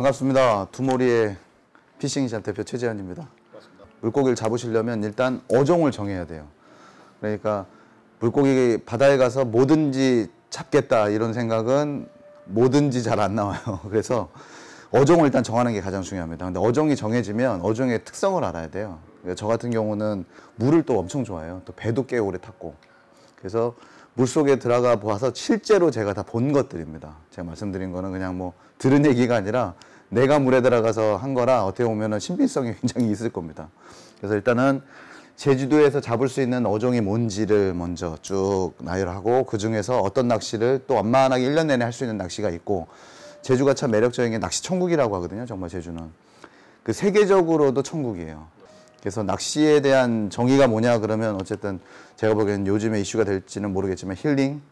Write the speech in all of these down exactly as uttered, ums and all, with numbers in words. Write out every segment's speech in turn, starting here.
반갑습니다. 두모리의 피싱샵 대표 최재현입니다. 반갑습니다. 물고기를 잡으시려면 일단 어종을 정해야 돼요. 그러니까 물고기 바다에 가서 뭐든지 잡겠다 이런 생각은 뭐든지 잘 안 나와요. 그래서 어종을 일단 정하는 게 가장 중요합니다. 근데 어종이 정해지면 어종의 특성을 알아야 돼요. 그러니까 저 같은 경우는 물을 또 엄청 좋아해요. 또 배도 꽤 오래 탔고. 그래서 물속에 들어가 보아서 실제로 제가 다 본 것들입니다. 제가 말씀드린 거는 그냥 뭐 들은 얘기가 아니라 내가 물에 들어가서 한 거라 어떻게 보면 신빙성이 굉장히 있을 겁니다. 그래서 일단은 제주도에서 잡을 수 있는 어종이 뭔지를 먼저 쭉 나열하고 그 중에서 어떤 낚시를 또 원만하게 일 년 내내 할 수 있는 낚시가 있고, 제주가 참 매력적인 게 낚시 천국이라고 하거든요. 정말 제주는. 그 세계적으로도 천국이에요. 그래서 낚시에 대한 정의가 뭐냐 그러면 어쨌든 제가 보기에는 요즘에 이슈가 될지는 모르겠지만 힐링,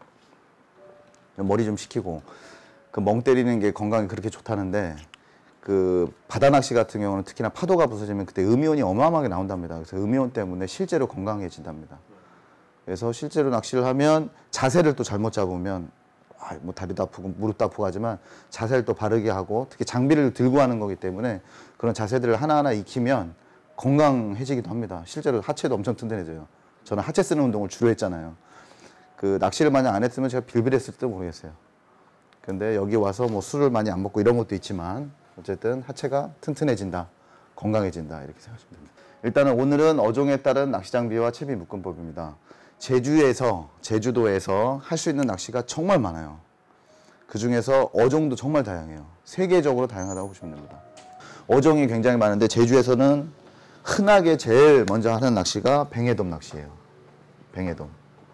머리 좀 식히고, 그 멍 때리는 게 건강에 그렇게 좋다는데 그 바다 낚시 같은 경우는 특히나 파도가 부서지면 그때 음이온이 어마어마하게 나온답니다. 그래서 음이온 때문에 실제로 건강해진답니다. 그래서 실제로 낚시를 하면 자세를 또 잘못 잡으면 아, 뭐 다리도 아프고 무릎도 아프고 하지만 자세를 또 바르게 하고, 특히 장비를 들고 하는 거기 때문에 그런 자세들을 하나하나 익히면 건강해지기도 합니다. 실제로 하체도 엄청 튼튼해져요. 저는 하체 쓰는 운동을 주로 했잖아요. 그 낚시를 만약 안 했으면 제가 빌빌했을지도 모르겠어요. 근데 여기 와서 뭐 술을 많이 안 먹고 이런 것도 있지만 어쨌든 하체가 튼튼해진다, 건강해진다 이렇게 생각하시면 됩니다. 일단은 오늘은 어종에 따른 낚시 장비와 채비 묶음법입니다. 제주에서, 제주도에서 할 수 있는 낚시가 정말 많아요. 그 중에서 어종도 정말 다양해요. 세계적으로 다양하다고 보시면 됩니다. 어종이 굉장히 많은데 제주에서는 흔하게 제일 먼저 하는 낚시가 뱅에돔 낚시예요. 뱅에돔.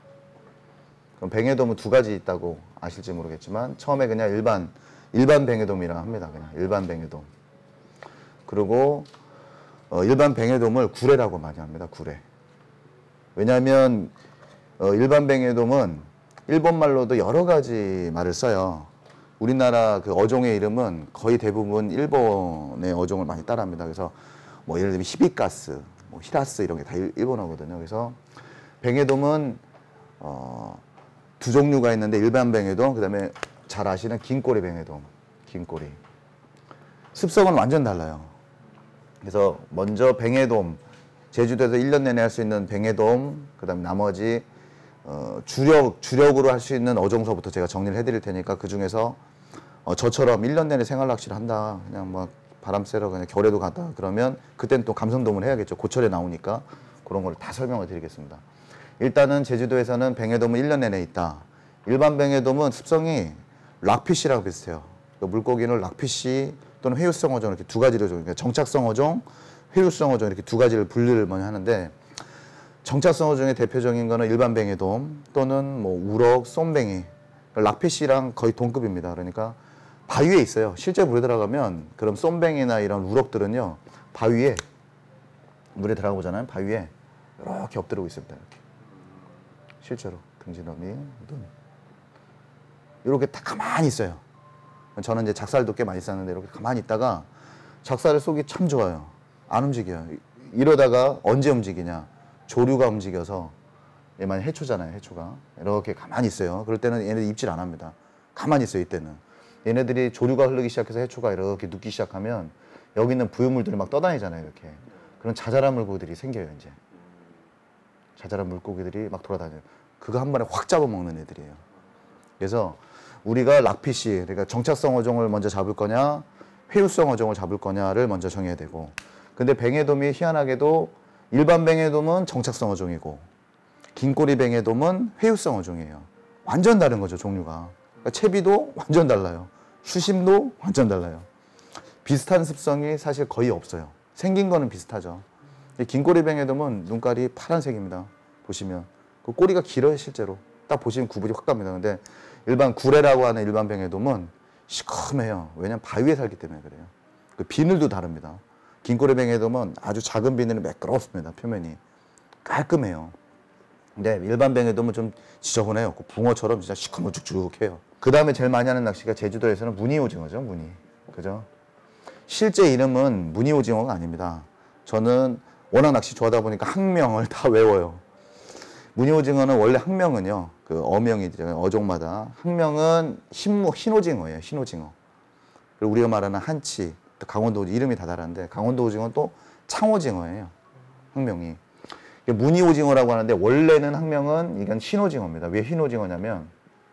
그럼 뱅에돔은 두 가지 있다고 아실지 모르겠지만 처음에 그냥 일반 일반 뱅에돔이라 합니다. 그냥 일반 뱅에돔. 그리고 어, 일반 뱅에돔을 구레라고 많이 합니다. 구레. 왜냐하면 어, 일반 뱅에돔은 일본 말로도 여러 가지 말을 써요. 우리나라 그 어종의 이름은 거의 대부분 일본의 어종을 많이 따라합니다. 그래서 뭐 예를 들면 히비가스, 뭐 히라스 이런 게 다 일본어거든요. 그래서 뱅에돔은 어, 두 종류가 있는데 일반 뱅에돔, 그 다음에 잘 아시는 긴꼬리 뱅에돔, 긴꼬리. 습성은 완전 달라요. 그래서 먼저 뱅에돔, 제주도에서 일 년 내내 할 수 있는 뱅에돔, 그 다음에 나머지 어, 주력, 주력으로 할 수 있는 어종서부터 제가 정리를 해드릴 테니까 그 중에서 어, 저처럼 일 년 내내 생활 낚시를 한다. 그냥 뭐 바람 쐬러 그냥 겨울에도 갔다. 그러면 그땐 또 감성돔을 해야겠죠. 고철에 나오니까 그런 걸 다 설명을 드리겠습니다. 일단은 제주도에서는 뱅에돔은 일 년 내내 있다. 일반 뱅에돔은 습성이 락피쉬랑 비슷해요. 그러니까 물고기는 락피쉬 또는 회유성 어종 이렇게 두 가지로 그러니까 정착성 어종, 회유성 어종 이렇게 두 가지를 분류를 먼저 하는데, 정착성 어종의 대표적인 거는 일반 뱅에돔 또는 뭐 우럭, 쏨뱅이, 락피쉬랑 거의 동급입니다. 그러니까 바위에 있어요. 실제 물에 들어가면 그럼 쏨뱅이나 이런 우럭들은요 바위에 물에 들어가 보잖아요. 바위에 이렇게 엎드리고 있습니다. 이렇게 실제로 등지너미, 눈 이렇게 다 가만히 있어요. 저는 이제 작살도 꽤 많이 쌌는데 이렇게 가만히 있다가 작살을 쏘기 참 좋아요. 안 움직여요. 이러다가 언제 움직이냐? 조류가 움직여서, 얘만 해초잖아요. 해초가 이렇게 가만히 있어요. 그럴 때는 얘네들 입질 안 합니다. 가만히 있어요. 이때는 얘네들이 조류가 흐르기 시작해서 해초가 이렇게 눕기 시작하면 여기 있는 부유물들이 막 떠다니잖아요. 이렇게 그런 자잘한 물고기들이 생겨요. 이제 자잘한 물고기들이 막 돌아다녀요. 그거 한 번에 확 잡아먹는 애들이에요. 그래서 우리가 락피쉬, 그러니까 정착성 어종을 먼저 잡을 거냐 회유성 어종을 잡을 거냐를 먼저 정해야 되고, 근데 뱅에돔이 희한하게도 일반 뱅에돔은 정착성 어종이고 긴꼬리 뱅에돔은 회유성 어종이에요. 완전 다른 거죠. 종류가. 그러니까 채비도 완전 달라요. 수심도 완전 달라요. 비슷한 습성이 사실 거의 없어요. 생긴 거는 비슷하죠. 긴꼬리 뱅에돔은 눈깔이 파란색입니다. 보시면 그 꼬리가 길어요. 실제로 딱 보시면 구분이 확 갑니다. 근데 일반 구레라고 하는 일반 뱅에돔은 시커매요. 왜냐면 바위에 살기 때문에 그래요. 그 비늘도 다릅니다. 긴꼬리 뱅에돔은 아주 작은 비늘이 매끄럽습니다. 표면이 깔끔해요. 근데 일반 뱅에돔은 좀 지저분해요. 그 붕어처럼 진짜 시커멓쭉쭉해요. 그 다음에 제일 많이 하는 낚시가 제주도에서는 무늬오징어죠. 무늬. 그죠? 실제 이름은 무늬오징어가 아닙니다. 저는 워낙 낚시 좋아하다 보니까 학명을 다 외워요. 무늬오징어는 원래 학명은요, 그 어명이죠. 어종마다. 학명은 흰, 흰오징어예요. 흰오징어. 그리고 우리가 말하는 한치, 또 강원도 오징어, 이름이 다 다른데 강원도 오징어는 또 창오징어예요. 학명이. 무늬오징어라고 하는데 원래는 학명은 이건 흰오징어입니다. 왜 흰오징어냐면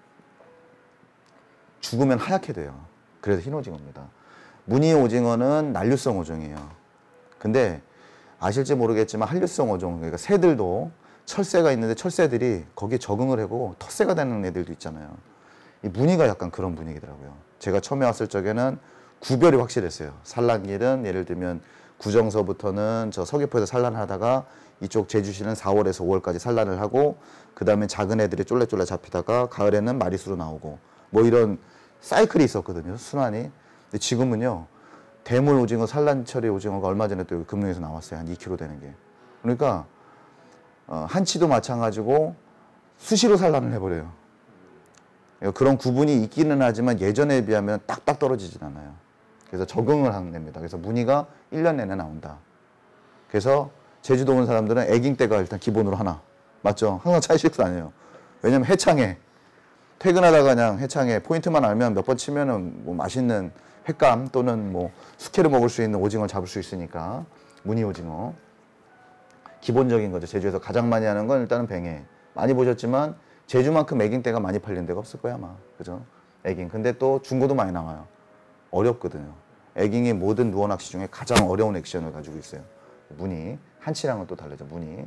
죽으면 하얗게 돼요. 그래서 흰오징어입니다. 무늬오징어는 난류성 어종이에요. 근데 아실지 모르겠지만 한류성 어종, 그러니까 새들도 철새가 있는데 철새들이 거기에 적응을 하고 텃새가 되는 애들도 있잖아요. 이 무늬가 약간 그런 분위기더라고요. 제가 처음에 왔을 적에는 구별이 확실했어요. 산란길은 예를 들면 구정서부터는 저 서귀포에서 산란을 하다가 이쪽 제주시는 사월에서 오월까지 산란을 하고 그 다음에 작은 애들이 쫄래쫄래 잡히다가 가을에는 마리수로 나오고 뭐 이런 사이클이 있었거든요. 순환이. 근데 지금은요. 대물 오징어, 산란처리 오징어가 얼마 전에 또 금능에서 나왔어요. 한 이 킬로그램 되는 게. 그러니까 어, 한치도 마찬가지고 수시로 산란을 해버려요. 그런 구분이 있기는 하지만 예전에 비하면 딱딱 떨어지진 않아요. 그래서 적응을 하는 겁니다. 그래서 무늬가 일 년 내내 나온다. 그래서 제주도 온 사람들은 애깅 때가 일단 기본으로 하나. 맞죠? 항상 차이식도 아니에요. 왜냐면 해창에 퇴근하다가 그냥 해창에 포인트만 알면 몇 번 치면은 뭐 맛있는 횟감 또는 뭐 숙회를 먹을 수 있는 오징어를 잡을 수 있으니까 무늬 오징어. 기본적인 거죠. 제주에서 가장 많이 하는 건 일단은 뱅에. 많이 보셨지만 제주만큼 애깅 때가 많이 팔린 데가 없을 거야 아마. 그죠? 애깅. 근데 또 중고도 많이 나와요. 어렵거든요. 애깅이 모든 누어 낚시 중에 가장 어려운 액션을 가지고 있어요. 무늬. 한치랑은 또 다르죠. 무늬.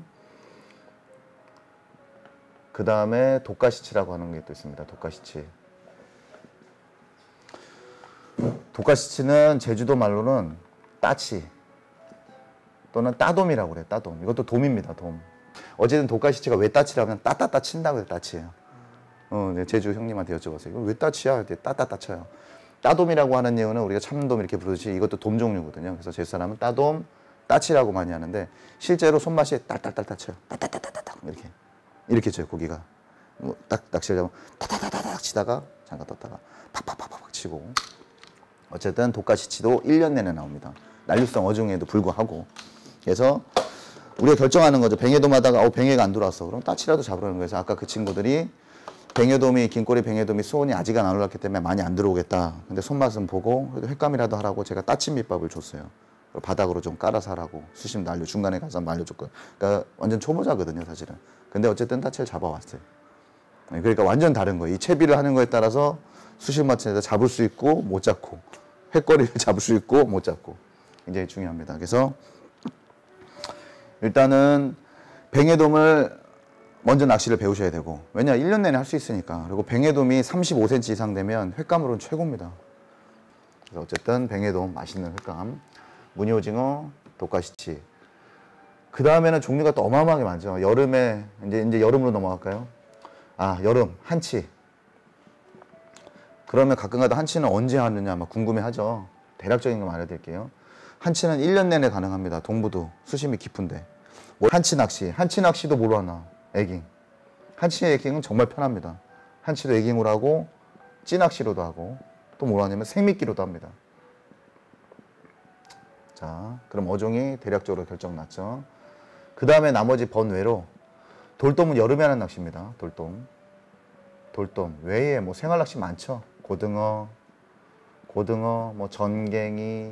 그 다음에 독가시치라고 하는 게 또 있습니다. 독가시치. 독가시치는 제주도 말로는 따치 또는 따돔이라고 그래요. 따돔. 이것도 돔입니다. 돔. 어쨌든 독가시치가 왜 따치라면 따따따 친다고 해서 따치예요. 어, 네, 제주 형님한테 여쭤봤어요. 이거 왜 따치야? 따따따 쳐요. 따돔이라고 하는 이유는 우리가 참돔 이렇게 부르듯이 이것도 돔 종류거든요. 그래서 제주 사람은 따돔, 따치라고 많이 하는데 실제로 손맛이 딸딸딸딸 쳐요. 따따따따따 이렇게 이렇게 쳐요. 고기가 뭐 딱 낚시를 잡으면 따따따따 치다가 잠깐 떴다가 팍팍팍팍 치고. 어쨌든 독가시치도 일 년 내내 나옵니다. 난류성 어종에도 불구하고. 그래서 우리가 결정하는 거죠. 뱅에돔하다가 어 뱅에가 안 들어왔어. 그럼 따치라도 잡으라는 거예요. 아까 그 친구들이 뱅에돔이 긴꼬리 뱅에돔이 수온이 아직 안 올랐기 때문에 많이 안 들어오겠다. 근데 손맛은 보고 그래도 횟감이라도 하라고 제가 따치 밑밥을 줬어요. 바닥으로 좀 깔아서 하라고. 수심 난류 중간에 가서 말려줬고요. 그러니까 완전 초보자거든요 사실은. 근데 어쨌든 따치를 잡아왔어요. 그러니까 완전 다른 거예요. 이 채비를 하는 거에 따라서 수심 맞춰서 잡을 수 있고 못 잡고 횟거리를 잡을 수 있고 못 잡고 굉장히 중요합니다. 그래서 일단은 뱅에돔을 먼저 낚시를 배우셔야 되고 왜냐 일 년 내내 할 수 있으니까. 그리고 뱅에돔이 삼십오 센티미터 이상 되면 횟감으로는 최고입니다. 그래서 어쨌든 뱅에돔 맛있는 횟감, 무늬오징어, 독가시치. 그 다음에는 종류가 또 어마어마하게 많죠. 여름에 이제 이제 여름으로 넘어갈까요? 아 여름 한치. 그러면 가끔가다 한치는 언제 하느냐 아마 궁금해하죠. 대략적인 거 말해드릴게요. 한치는 일 년 내내 가능합니다. 동부도 수심이 깊은데. 뭐 한치 낚시, 한치 낚시도 뭐로 하나? 애깅. 한치 애깅은 정말 편합니다. 한치도 애깅으로 하고 찌낚시로도 하고 또 뭐로 하냐면 생미끼로도 합니다. 자, 그럼 어종이 대략적으로 결정났죠. 그 다음에 나머지 번외로 돌돔은 여름에 하는 낚시입니다. 돌돔. 돌돔 외에 뭐 생활낚시 많죠. 고등어, 고등어, 뭐 전갱이,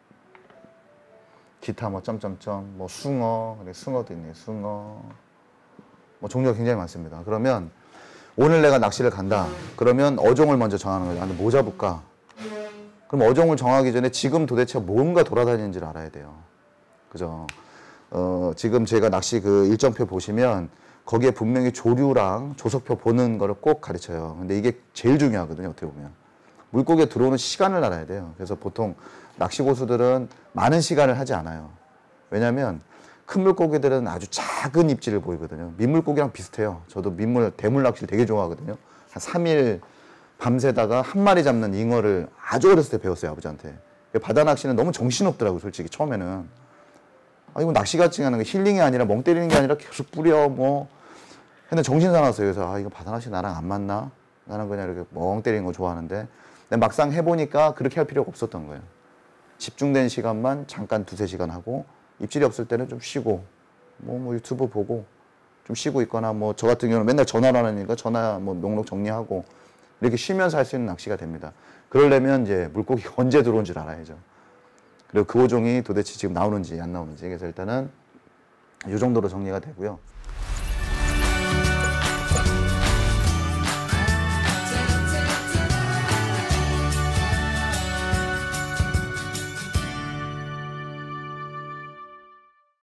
기타 뭐 점점점, 뭐 숭어, 숭어도 있네요. 숭어. 뭐 종류가 굉장히 많습니다. 그러면 오늘 내가 낚시를 간다. 그러면 어종을 먼저 정하는 거예요. 나는 뭐 잡을까? 그럼 어종을 정하기 전에 지금 도대체 뭔가 돌아다니는지를 알아야 돼요. 그죠? 어, 지금 제가 낚시 그 일정표 보시면 거기에 분명히 조류랑 조석표 보는 거를 꼭 가르쳐요. 근데 이게 제일 중요하거든요. 어떻게 보면. 물고기에 들어오는 시간을 알아야 돼요. 그래서 보통 낚시 고수들은 많은 시간을 하지 않아요. 왜냐하면 큰 물고기들은 아주 작은 입질을 보이거든요. 민물고기랑 비슷해요. 저도 민물, 대물 낚시를 되게 좋아하거든요. 한 삼 일 밤새다가 한 마리 잡는 잉어를 아주 어렸을 때 배웠어요. 아버지한테. 바다 낚시는 너무 정신없더라고요. 솔직히 처음에는. 아 이거 낚시 같이 하는 게 힐링이 아니라 멍 때리는 게 아니라 계속 뿌려 뭐. 근데 정신 사나웠어요. 그래서 아 이거 바다 낚시 나랑 안 맞나? 나는 그냥 이렇게 멍 때리는 거 좋아하는데 근데 막상 해보니까 그렇게 할 필요가 없었던 거예요. 집중된 시간만 잠깐 두세 시간 하고 입질이 없을 때는 좀 쉬고 뭐, 뭐 유튜브 보고 좀 쉬고 있거나 뭐 저 같은 경우는 맨날 전화로 하니까 전화 뭐 목록 정리하고 이렇게 쉬면서 할 수 있는 낚시가 됩니다. 그러려면 이제 물고기가 언제 들어온 줄 알아야죠. 그리고 그 어종이 도대체 지금 나오는지 안 나오는지. 그래서 일단은 이 정도로 정리가 되고요.